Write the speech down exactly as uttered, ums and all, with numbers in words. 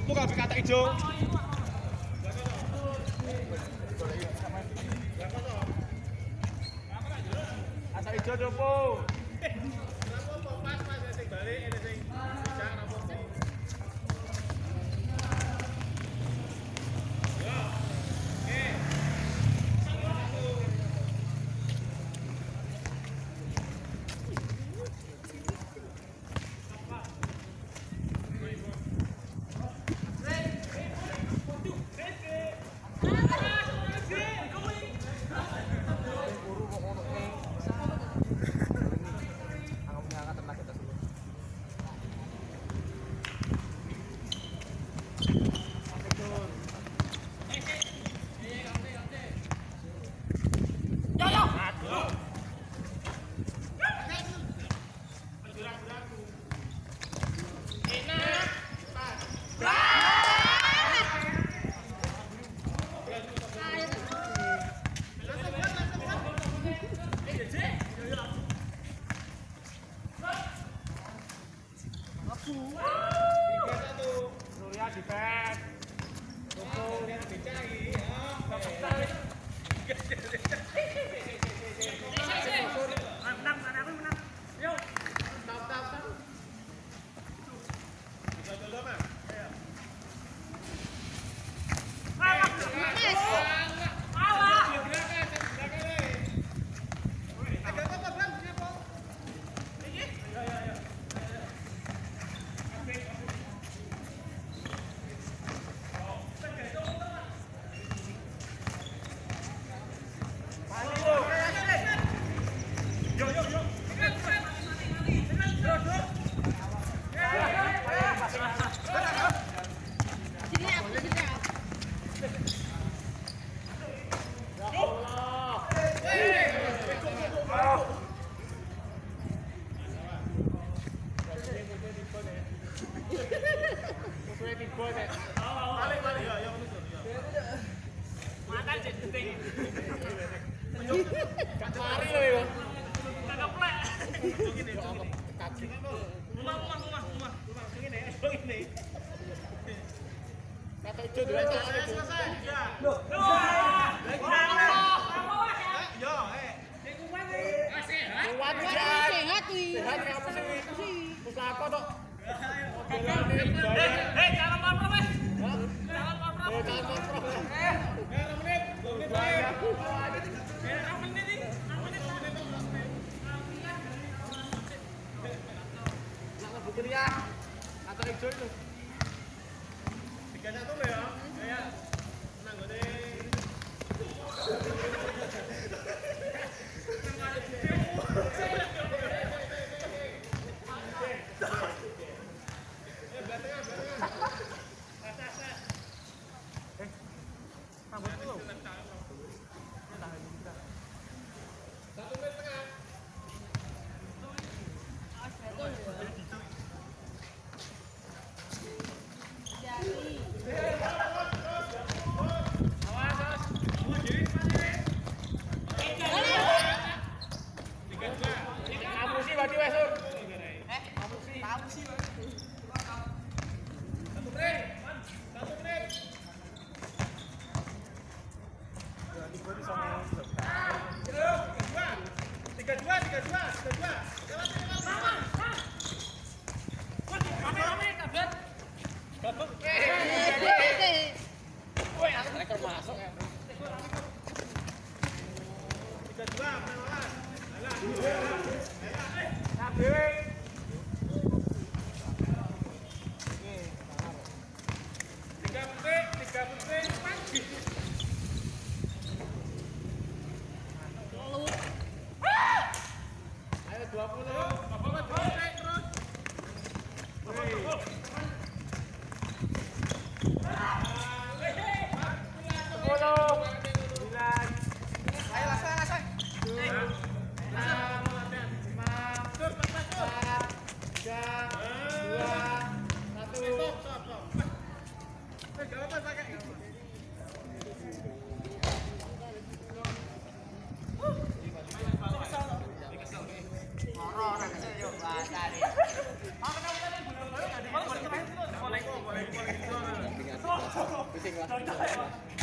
Cupu kabeh kata ijo. Kata ijo cupu. Pas pas sing balik ini sing bisa rapopo. Yo. Oke. Surya di back. Tuku dicari. Menang, mana aku menang. Yo. Tap tap tap. Bisa dulu, Mas. Ayo. Awas, Mas. Awas. Gerakan, gerakan. Ada apa, Bang? Siapa? Ini? Ya, ya, ya. Yo yo yo. Sini aku sini aku. Ya Allah. Balik balik ya ya makan cek penting. Gak lari loh ya. Kagak plek. Gini kaki. Rumah rumah rumah rumah rumah sini ya, ini. Kata itu dua selesai. Ya. Loh. Yo, eh. Sing kuat iki. Sehat. Kuat sehat. Sehat iki. Sehat apa sih? Pusaka tok. Eh, jangan kontrol, Mas. Jangan kontrol. Eh, jangan kontrol. Eh, enam menit. dua menit lagi. Eh, enam menit nih. enam menit. Nak bukur ya. Atau hijau itu. tiga satu lo ya. Ya. Menang gede. Satu menit tengah. Kamu sih berarti besok. Eh, kamu sih. Kamu sih. Satu menit. Satu menit. Tiga dua, tiga dua, tiga dua. Jalan, jalan, jalan. Wah, rame-rame kabel. Kabel. Woi, striker masuk ya. Tiga dua, pelan-pelan. Alah. Kabel. Tiga menit, tiga menit pagi. Ayo dua puluh. Bapak terus terus. Sepuluh. Sembilan. Ayo langsung langsung. Enam. Lima. Empat. Tiga. Dua. Satu. Stop stop stop. Eh gak apa-apa pakai. Orang kesel yuk bahasa nih. Boleh boleh boleh. Pusing lah.